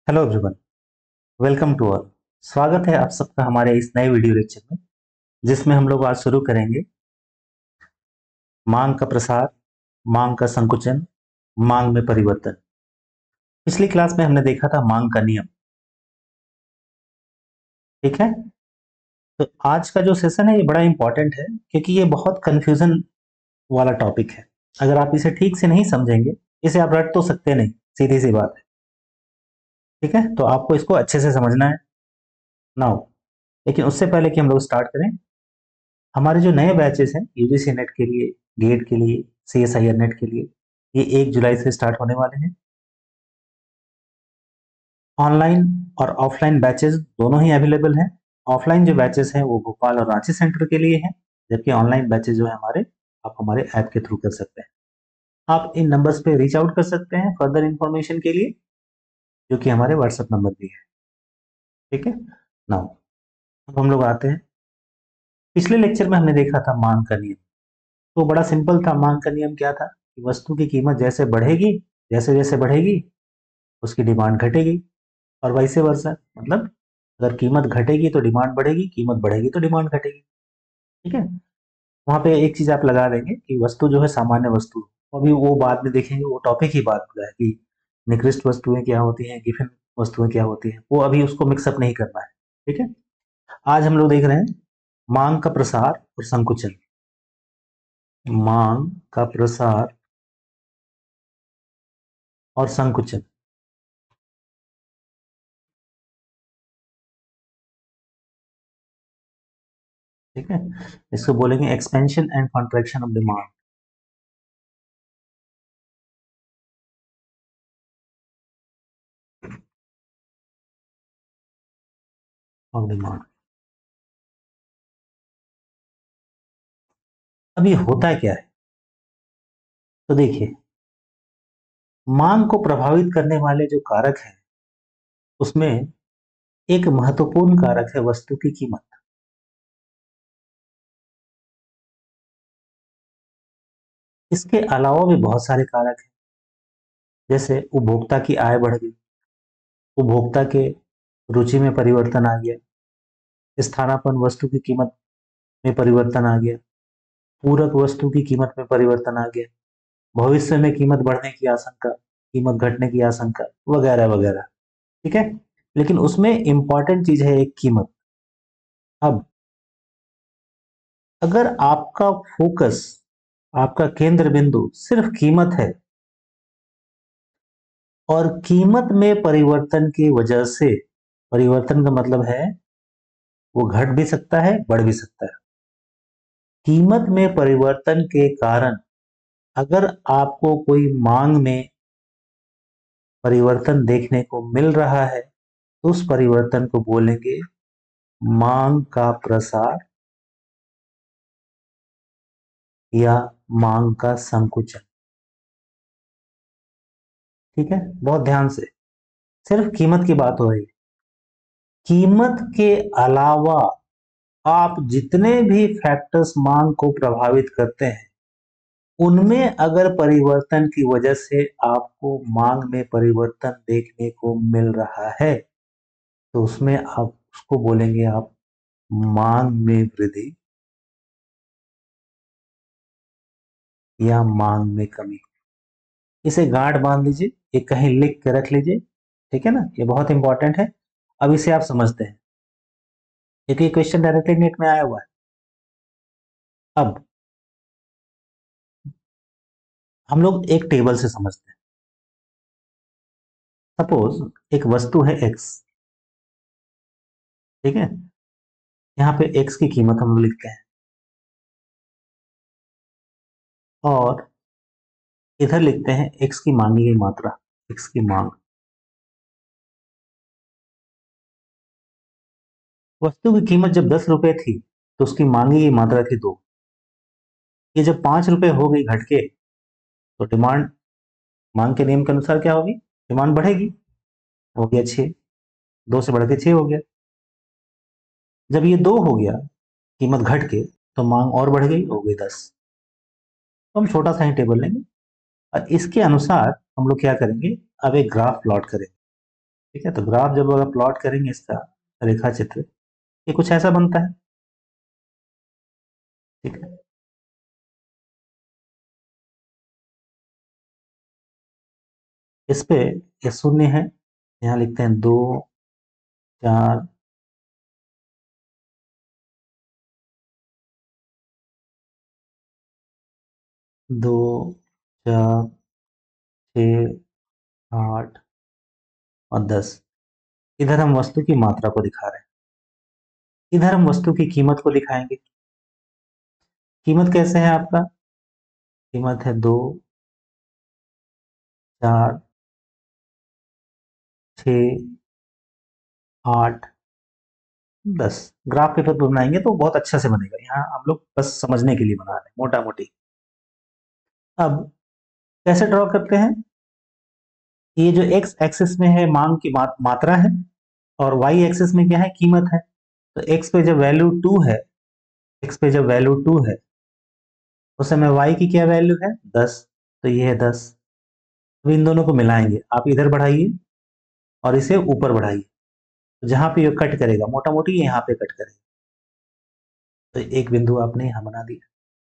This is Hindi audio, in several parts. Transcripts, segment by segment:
Hello everyone, welcome to all. स्वागत है आप सबका हमारे इस नए वीडियो लेक्चर में, जिसमें हम लोग आज शुरू करेंगे मांग का प्रसार, मांग का संकुचन, मांग में परिवर्तन। पिछली क्लास में हमने देखा था मांग का नियम। ठीक है, तो आज का जो सेशन है ये बड़ा इंपॉर्टेंट है, क्योंकि ये बहुत कंफ्यूजन वाला टॉपिक है। अगर आप इसे ठीक से नहीं समझेंगे, इसे आप रट तो सकते नहीं, सीधी सी बात है। ठीक है, तो आपको इसको अच्छे से समझना है नाउ। लेकिन उससे पहले कि हम लोग स्टार्ट करें, हमारे जो नए बैचेस हैं यूजीसी नेट के लिए, गेट के लिए, सीएसआईआर नेट के लिए, ये 1 जुलाई से स्टार्ट होने वाले हैं। ऑनलाइन और ऑफलाइन बैचेस दोनों ही अवेलेबल हैं। ऑफलाइन जो बैचेस हैं वो भोपाल और रांची सेंटर के लिए हैं, जबकि ऑनलाइन बैचेस जो है हमारे, आप हमारे ऐप के थ्रू कर सकते हैं। आप इन नंबर्स पे रीच आउट कर सकते हैं फर्दर इंफॉर्मेशन के लिए, जो कि हमारे व्हाट्सएप नंबर भी है। ठीक है, नाउ अब हम लोग आते हैं। पिछले लेक्चर में हमने देखा था मांग का नियम। तो बड़ा सिंपल था। मांग का नियम क्या था कि वस्तु की कीमत जैसे बढ़ेगी, जैसे जैसे बढ़ेगी, उसकी डिमांड घटेगी, और वैसे वर्सा। मतलब अगर कीमत घटेगी तो डिमांड बढ़ेगी, कीमत बढ़ेगी तो डिमांड घटेगी। ठीक है, वहां पे एक चीज आप लगा देंगे कि वस्तु जो है सामान्य वस्तु, अभी वो बाद में देखेंगे, वो टॉपिक ही बात का है कि निकृष्ट वस्तुएं क्या होती हैं, गिफिन वस्तुएं क्या होती हैं, वो अभी उसको मिक्सअप नहीं करना है। ठीक है, आज हम लोग देख रहे हैं मांग का प्रसार और संकुचन। मांग का प्रसार और संकुचन। ठीक है, इसको बोलेंगे expansion and contraction of demand. Of demand. अब ये होता है क्या है, तो देखिए, मांग को प्रभावित करने वाले जो कारक हैं, उसमें एक महत्वपूर्ण कारक है वस्तु की कीमत। इसके अलावा भी बहुत सारे कारक हैं, जैसे उपभोक्ता की आय बढ़ गई, उपभोक्ता के रुचि में परिवर्तन आ गया, स्थानापन्न वस्तु की कीमत में परिवर्तन आ गया, पूरक वस्तु की कीमत में परिवर्तन आ गया, भविष्य में कीमत बढ़ने की आशंका, कीमत घटने की आशंका, वगैरह वगैरह। ठीक है, लेकिन उसमें इंपॉर्टेंट चीज है एक कीमत। अब अगर आपका फोकस, आपका केंद्र बिंदु सिर्फ कीमत है, और कीमत में परिवर्तन की वजह से, परिवर्तन का मतलब है वो घट भी सकता है, बढ़ भी सकता है। कीमत में परिवर्तन के कारण अगर आपको कोई मांग में परिवर्तन देखने को मिल रहा है, तो उस परिवर्तन को बोलेंगे मांग का प्रसार या मांग का संकुचन। ठीक है, बहुत ध्यान से, सिर्फ कीमत की बात हो रही है। कीमत के अलावा आप जितने भी फैक्टर्स मांग को प्रभावित करते हैं, उनमें अगर परिवर्तन की वजह से आपको मांग में परिवर्तन देखने को मिल रहा है, तो उसमें आप उसको बोलेंगे आप मांग में वृद्धि या मांग में कमी। इसे गांठ बांध लीजिए, ये कहीं लिख के रख लीजिए। ठीक है ना, ये बहुत इंपॉर्टेंट है। अब इसे आप समझते हैं, क्योंकि क्वेश्चन डायरेक्टली नेट में आया हुआ है। अब हम लोग एक टेबल से समझते हैं। सपोज एक वस्तु है एक्स। ठीक है, यहाँ पे एक्स की कीमत हम लोग लिखते हैं, और इधर लिखते हैं एक्स की मांगी गई मात्रा, एक्स की मांग। वस्तु की कीमत जब 10 रुपए थी, तो उसकी मांगी गई मात्रा थी 2। ये जब 5 रुपए हो गई घट के, तो डिमांड, मांग के नियम के अनुसार क्या होगी, डिमांड बढ़ेगी। हो गया 6, 2 से बढ़ के 6 हो गया। जब ये 2 हो गया, कीमत घट के, तो मांग और बढ़ गई, हो गई 10। तो हम छोटा सा ही टेबल लेंगे, और इसके अनुसार हम लोग क्या करेंगे, अब एक ग्राफ प्लॉट करेंगे। ठीक है, तो ग्राफ जब अगर प्लॉट करेंगे इसका रेखा चित्र, ये कुछ ऐसा बनता है। ठीक है, इस पे ये शून्य है, यहाँ लिखते हैं 2 4 2 4 6 8 और 10। इधर हम वस्तु की मात्रा को दिखा रहे हैं, इधर हम वस्तु की कीमत को दिखाएंगे। कीमत कैसे है आपका? कीमत है 2 4 6 8 10। ग्राफ पेपर पर बनाएंगे तो बहुत अच्छा से बनेगा, यहाँ हम लोग बस समझने के लिए बना रहे हैं मोटा मोटी। अब कैसे ड्रॉ करते हैं? ये जो एक्स एक्सिस में है मांग की मात्रा है, और वाई एक्सिस में क्या है? कीमत है। तो एक्स पे जब वैल्यू 2 है, एक्स पे जब वैल्यू 2 है उस समय वाई की क्या वैल्यू है? 10। तो ये है 10। अब इन दोनों को मिलाएंगे, आप इधर बढ़ाइए और इसे ऊपर बढ़ाइए, तो जहां पे ये कट करेगा मोटा मोटी यहाँ पे कट करेगा, तो एक बिंदु आपने यहां बना दिया।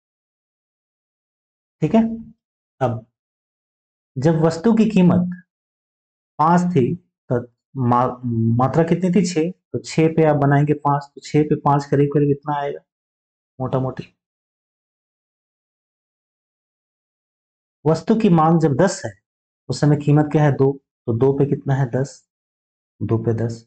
ठीक है, अब जब वस्तु की कीमत 5 थी तो मा, मात्रा कितनी थी? 6। तो 6 पे आप बनाएंगे 5, तो 6 पे 5 करीब करीब इतना आएगा मोटा मोटी। वस्तु की मांग जब 10 है उस समय कीमत क्या है? 2। तो 2 पे कितना है? 10। 2 पे 10।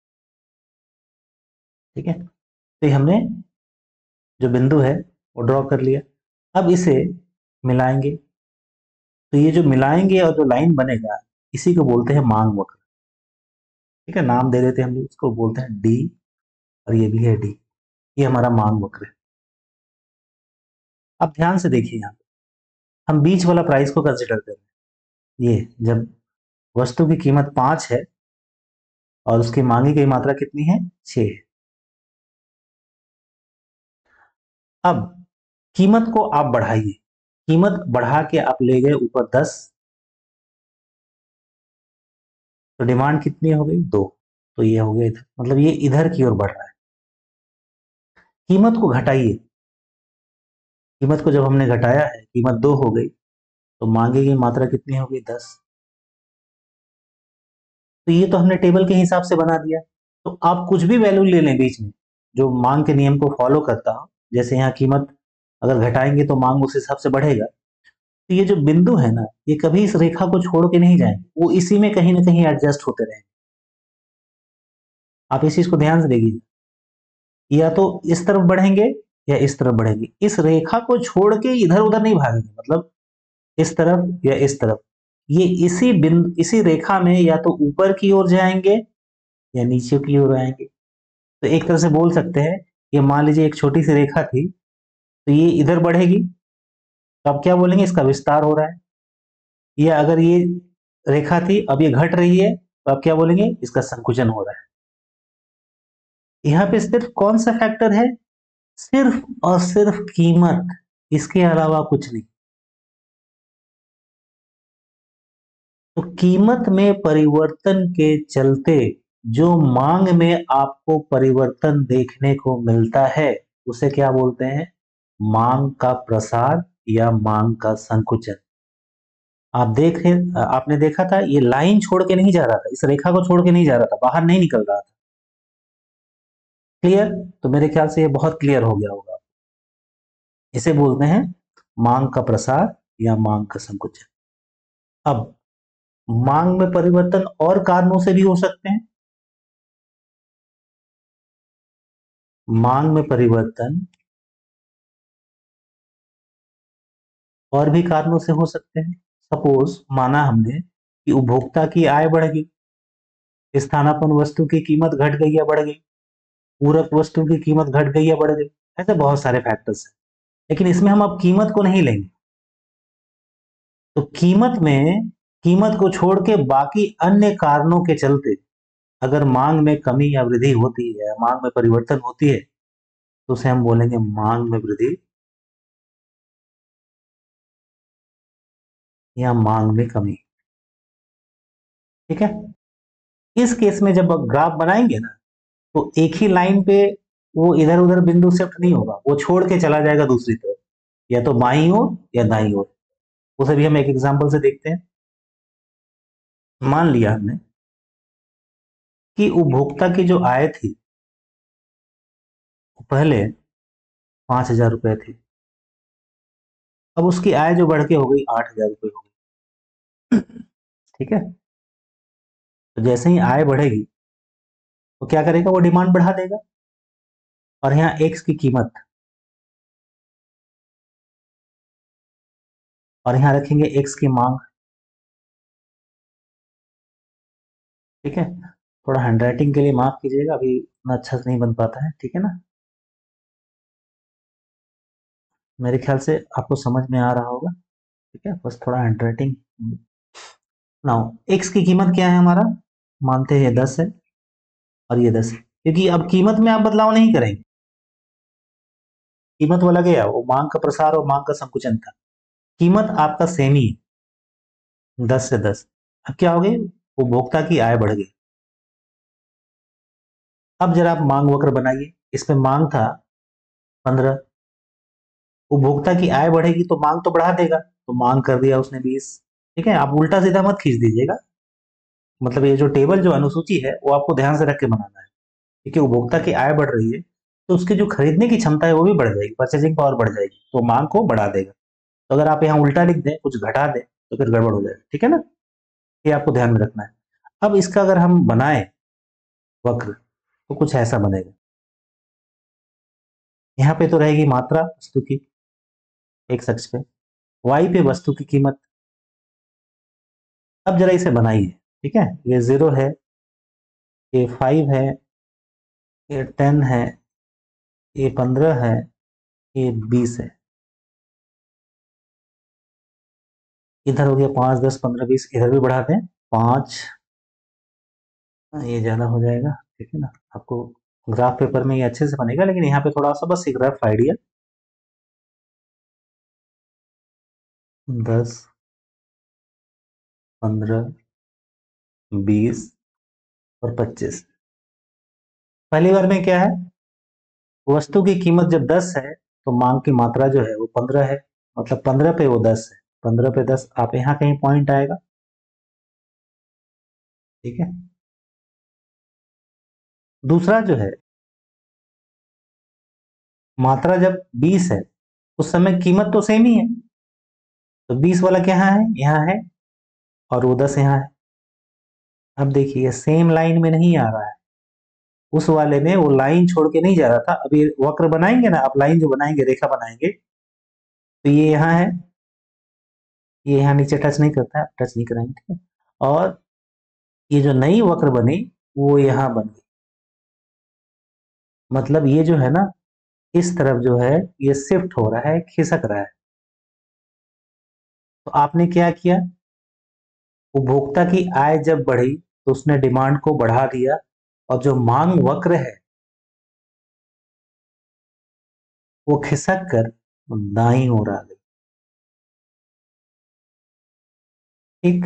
ठीक है, तो ये हमने जो बिंदु है वो ड्रॉ कर लिया। अब इसे मिलाएंगे, तो ये जो मिलाएंगे और जो लाइन बनेगा इसी को बोलते हैं मांग वक्र। ठीक है, नाम दे देते हैं हम लोग इसको, बोलते हैं डी, और ये भी है डी। ये हमारा मांग वक्र है। अब ध्यान से देखिए, यहाँ पे हम बीच वाला प्राइस को कंसिडर कर रहे हैं। ये जब वस्तु की कीमत 5 है और उसकी मांगी गई मात्रा कितनी है? 6 है। अब कीमत को आप बढ़ाइए, कीमत बढ़ा के आप ले गए ऊपर 10, तो डिमांड कितनी हो गई? 2। तो ये हो गया इधर, मतलब ये इधर की ओर बढ़ रहा है। कीमत को घटाइए, कीमत को जब हमने घटाया है कीमत 2 हो गई, तो मांगी गई मात्रा कितनी हो गई? 10। तो ये तो हमने टेबल के हिसाब से बना दिया। तो आप कुछ भी वैल्यू ले लें बीच में जो मांग के नियम को फॉलो करता हो, जैसे यहाँ कीमत अगर घटाएंगे तो मांग उस हिसाब से बढ़ेगा। तो ये जो बिंदु है ना, ये कभी इस रेखा को छोड़ के नहीं जाएंगे, वो इसी में कहीं ना कहीं एडजस्ट होते रहेंगे। आप इस चीज को ध्यान से देखिए, या तो इस तरफ बढ़ेंगे या इस तरफ बढ़ेंगे, इस रेखा को छोड़ के इधर उधर नहीं भागेंगे, मतलब इस तरफ या इस तरफ। ये इसी बिंदु इसी रेखा में या तो ऊपर की ओर जाएंगे या नीचे की ओर आएंगे। तो एक तरह से बोल सकते हैं, ये मान लीजिए एक छोटी सी रेखा थी, तो ये इधर बढ़ेगी, तो आप क्या बोलेंगे? इसका विस्तार हो रहा है। या अगर ये रेखा थी अब ये घट रही है, तो आप क्या बोलेंगे? इसका संकुचन हो रहा है। यहाँ पे सिर्फ कौन सा फैक्टर है? सिर्फ और सिर्फ कीमत, इसके अलावा कुछ नहीं। तो कीमत में परिवर्तन के चलते जो मांग में आपको परिवर्तन देखने को मिलता है उसे क्या बोलते हैं? मांग का प्रसार या मांग का संकुचन। आपने देखा था ये लाइन छोड़ के नहीं जा रहा था, इस रेखा को छोड़ के नहीं जा रहा था, बाहर नहीं निकल रहा था। क्लियर? तो मेरे ख्याल से ये बहुत क्लियर हो गया होगा। इसे बोलते हैं मांग का प्रसार या मांग का संकुचन। अब मांग में परिवर्तन और कारणों से भी हो सकते हैं। मांग में परिवर्तन और भी कारणों से हो सकते हैं। सपोज माना हमने कि उपभोक्ता की आय बढ़ गई, स्थानापन्न वस्तु की कीमत घट गई या बढ़ गई, पूरक वस्तु की कीमत घट गई या बढ़ गई। ऐसे बहुत सारे फैक्टर्स हैं, लेकिन इसमें हम अब कीमत को नहीं लेंगे। तो कीमत में कीमत को छोड़ के बाकी अन्य कारणों के चलते अगर मांग में कमी या वृद्धि होती है, मांग में परिवर्तन होती है, तो उसे हम बोलेंगे मांग में वृद्धि या मांग में कमी। ठीक है, इस केस में जब ग्राफ बनाएंगे ना, तो एक ही लाइन पे वो इधर उधर बिंदु शिफ्ट नहीं होगा, वो छोड़ के चला जाएगा दूसरी तरफ, या तो बाईं ओर या दाईं ओर। उसे भी हम एक एग्जांपल से देखते हैं। मान लिया हमने कि उपभोक्ता की जो आय थी वो पहले 5,000 रुपए थी, अब उसकी आय जो बढ़ के हो गई 8,000 रुपए हो गई। ठीक है। तो जैसे ही आय बढ़ेगी तो क्या करेगा, वो डिमांड बढ़ा देगा, और यहाँ एक्स की कीमत, और यहाँ रखेंगे एक्स की मांग। ठीक है। थोड़ा हैंडराइटिंग के लिए माफ कीजिएगा, अभी इतना अच्छा से नहीं बन पाता है। ठीक है ना, मेरे ख्याल से आपको समझ में आ रहा होगा। ठीक है, बस थोड़ा हैंडराइटिंग। नाउ एक्स की कीमत क्या है हमारा, मानते हैं 10 है और ये 10 है, क्योंकि अब कीमत में आप बदलाव नहीं करेंगे। कीमत वाला गया, वो मांग का प्रसार और मांग का संकुचन था। कीमत आपका सेम ही है, 10 से 10। अब क्या हो गई, उपभोक्ता की आय बढ़ गई। अब जरा आप मांग वक्र बनाइए, इसमें मांग था 15, उपभोक्ता की आय बढ़ेगी तो मांग तो बढ़ा देगा, तो मांग कर दिया उसने 20। ठीक है, आप उल्टा सीधा मत खींच दीजिएगा, मतलब ये जो टेबल जो अनुसूची है वो आपको ध्यान से रख के बनाना है। क्योंकि उपभोक्ता की आय बढ़ रही है तो उसकी जो खरीदने की क्षमता है वो भी बढ़ जाएगी, परचेजिंग पावर बढ़ जाएगी, तो मांग को बढ़ा देगा। तो अगर आप यहाँ उल्टा लिख दें, कुछ घटा दें, तो फिर गड़बड़ हो जाएगी। ठीक है ना, ये आपको ध्यान में रखना है। अब इसका अगर हम बनाए वक्र, तो कुछ ऐसा बनेगा। यहाँ पे तो रहेगी मात्रा वस्तु की एक अक्ष पे, वाई पे वस्तु की कीमत। अब जरा इसे बनाइए। ठीक है, ये 0 है, ये 5 है, ये 10 है, ये 15 है, ये 20 है। इधर हो गया 5, 10, 15, 20, इधर भी बढ़ाते हैं 5, ये ज्यादा हो जाएगा। ठीक है ना, आपको ग्राफ पेपर में ये अच्छे से बनेगा, लेकिन यहाँ पे थोड़ा सा बस एक रफ आइडिया। 10, 15, 20 और 25। पहली बार में क्या है, वस्तु की कीमत जब 10 है तो मांग की मात्रा जो है वो 15 है, मतलब 15 पे वो 10 है, 15 पे 10, आप यहाँ कहीं पॉइंट आएगा। ठीक है। दूसरा जो है, मात्रा जब 20 है उस समय कीमत तो सेम ही है, तो 20 वाला क्या है, यहाँ है, और वो 10 यहाँ है। अब देखिए सेम लाइन में नहीं आ रहा है, उस वाले में वो लाइन छोड़ के नहीं जा रहा था। अभी वक्र बनाएंगे ना, आप लाइन जो बनाएंगे, रेखा बनाएंगे, तो ये यहाँ है, ये यहाँ नीचे टच नहीं करता है, टच नहीं कराएंगे। ठीक है, और ये जो नई वक्र बनी वो यहाँ बन गई, मतलब ये जो है ना, इस तरफ जो है ये शिफ्ट हो रहा है, खिसक रहा है। तो आपने क्या किया, उपभोक्ता की आय जब बढ़ी तो उसने डिमांड को बढ़ा दिया, और जो मांग वक्र है वो खिसक कर दाईं ओर आ गई। ठीक,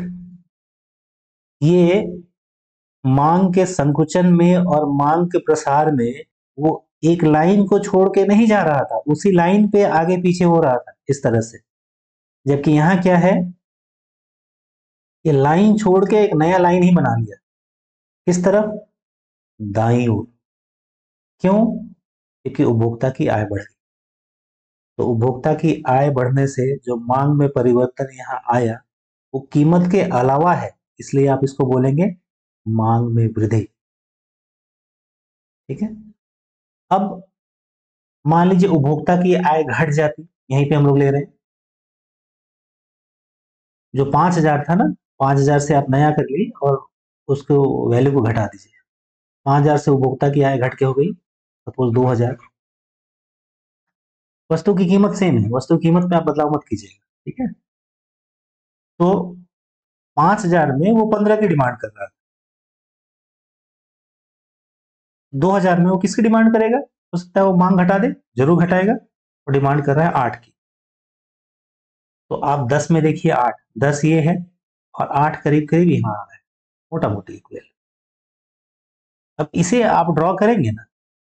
ये मांग के संकुचन में और मांग के प्रसार में वो एक लाइन को छोड़ के नहीं जा रहा था, उसी लाइन पे आगे पीछे हो रहा था इस तरह से। जबकि यहाँ क्या है, ये लाइन छोड़ के एक नया लाइन ही बना लिया, किस तरफ, दाईं ओर। क्यों, क्योंकि उपभोक्ता की आय बढ़ गई। तो उपभोक्ता की आय बढ़ने से जो मांग में परिवर्तन यहाँ आया वो कीमत के अलावा है, इसलिए आप इसको बोलेंगे मांग में वृद्धि। ठीक है। अब मान लीजिए उपभोक्ता की आय घट जाती, यहीं पे हम लोग ले रहे हैं, जो 5,000 था ना, 5,000 से आप नया कर ली और उसको वैल्यू को घटा दीजिए। 5,000 से उपभोक्ता की आय घट के हो गई सपोज 2,000। वस्तु की कीमत सेम है, वस्तु की कीमत में आप बदलाव मत कीजिएगा। ठीक है, तो 5,000 में वो 15 की डिमांड कर रहा है, 2,000 में वो किसकी डिमांड करेगा, हो सकता है वो मांग घटा दे, जरूर घटाएगा, वो डिमांड कर रहा है 8 की। तो आप 10 में देखिए 8, 10 ये है और 8 करीब करीब यहाँ आ रहा है, मोटा मोटी इक्वल। अब इसे आप ड्रॉ करेंगे ना,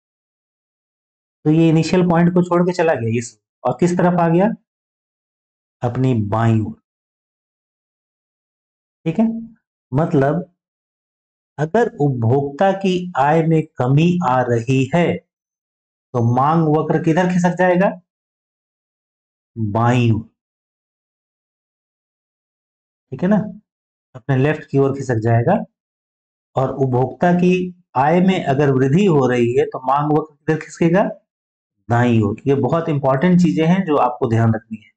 तो ये इनिशियल पॉइंट को छोड़ के चला गया इस, और किस तरफ आ गया, अपनी बाईं ओर। ठीक है, मतलब अगर उपभोक्ता की आय में कमी आ रही है तो मांग वक्र किधर खिसक जाएगा, बाईं ओर। ठीक है ना, अपने लेफ्ट की ओर खिसक जाएगा। और उपभोक्ता की आय में अगर वृद्धि हो रही है तो मांग वक्र किधर खिसकेगा, दाईं ओर। ये बहुत इंपॉर्टेंट चीजें हैं जो आपको ध्यान रखनी है,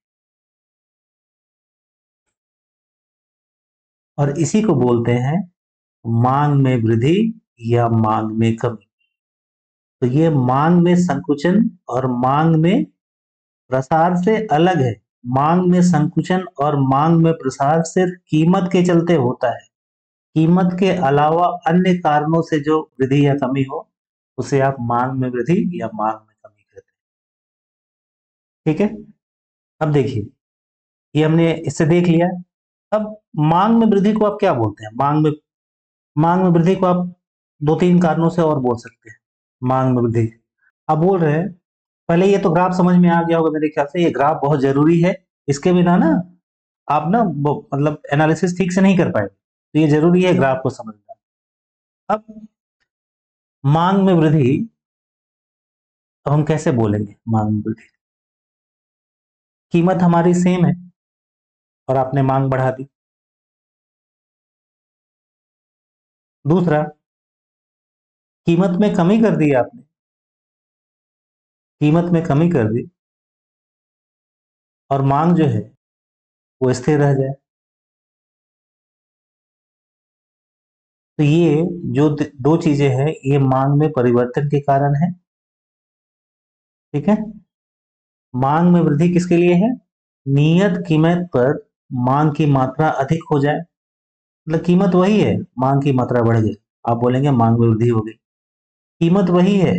और इसी को बोलते हैं मांग में वृद्धि या मांग में कमी। तो ये मांग में संकुचन और मांग में प्रसार से अलग है। मांग में संकुचन और मांग में प्रसार सिर्फ कीमत के चलते होता है। कीमत के अलावा अन्य कारणों से जो वृद्धि या कमी हो, उसे आप मांग में वृद्धि या मांग में कमी कहते हैं। ठीक है, अब देखिए, ये हमने इससे देख लिया। अब मांग में वृद्धि को आप क्या बोलते हैं, मांग में वृद्धि को आप दो तीन कारणों से और बोल सकते हैं। मांग में वृद्धि आप बोल रहे हैं, पहले ये तो ग्राफ समझ में आ गया होगा मेरे ख्याल से। ये ग्राफ बहुत जरूरी है, इसके बिना ना आप ना मतलब एनालिसिस ठीक से नहीं कर पाएंगे, तो ये जरूरी है ग्राफ को समझना। अब मांग में वृद्धि, अब हम कैसे बोलेंगे मांग में वृद्धि, कीमत हमारी सेम है और आपने मांग बढ़ा दी। दूसरा, कीमत में कमी कर दी आपने, कीमत में कमी कर दी और मांग जो है वो स्थिर रह जाए। तो ये जो दो चीजें हैं ये मांग में परिवर्तन के कारण है। ठीक है, मांग में वृद्धि किसके लिए है, नियत कीमत पर मांग की मात्रा अधिक हो जाए। मतलब कीमत वही है, मांग की मात्रा बढ़ गई, आप बोलेंगे मांग में वृद्धि हो गई। कीमत वही है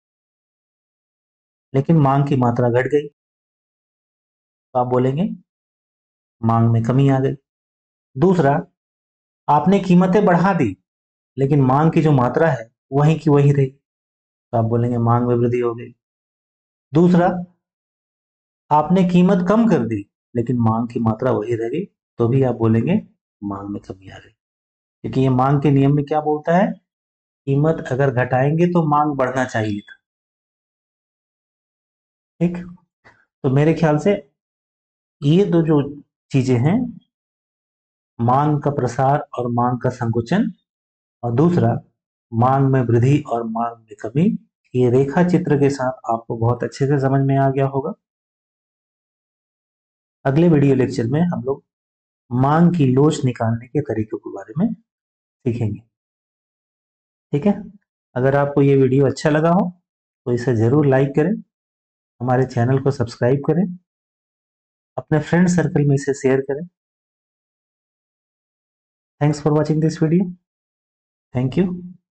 लेकिन मांग की मात्रा घट गई, तो आप बोलेंगे मांग में कमी आ गई। दूसरा, आपने कीमतें बढ़ा दी लेकिन मांग की जो मात्रा है वही की वही रही, तो आप बोलेंगे मांग में वृद्धि हो गई। दूसरा, आपने कीमत कम कर दी लेकिन मांग की मात्रा वही रह गई, तो भी आप बोलेंगे मांग में कमी आ गई। क्योंकि ये मांग के नियम में क्या बोलता है, कीमत अगर घटाएंगे तो मांग बढ़ना चाहिए था। ठीक, तो मेरे ख्याल से ये दो जो चीजें हैं, मांग का प्रसार और मांग का संकुचन, और दूसरा मांग में वृद्धि और मांग में कमी, ये रेखा चित्र के साथ आपको बहुत अच्छे से समझ में आ गया होगा। अगले वीडियो लेक्चर में हम लोग मांग की लोच निकालने के तरीकों के बारे में सीखेंगे। ठीक है, अगर आपको ये वीडियो अच्छा लगा हो तो इसे जरूर लाइक करें, हमारे चैनल को सब्सक्राइब करें, अपने फ्रेंड सर्कल में इसे शेयर करें। Thanks for watching this video. Thank you.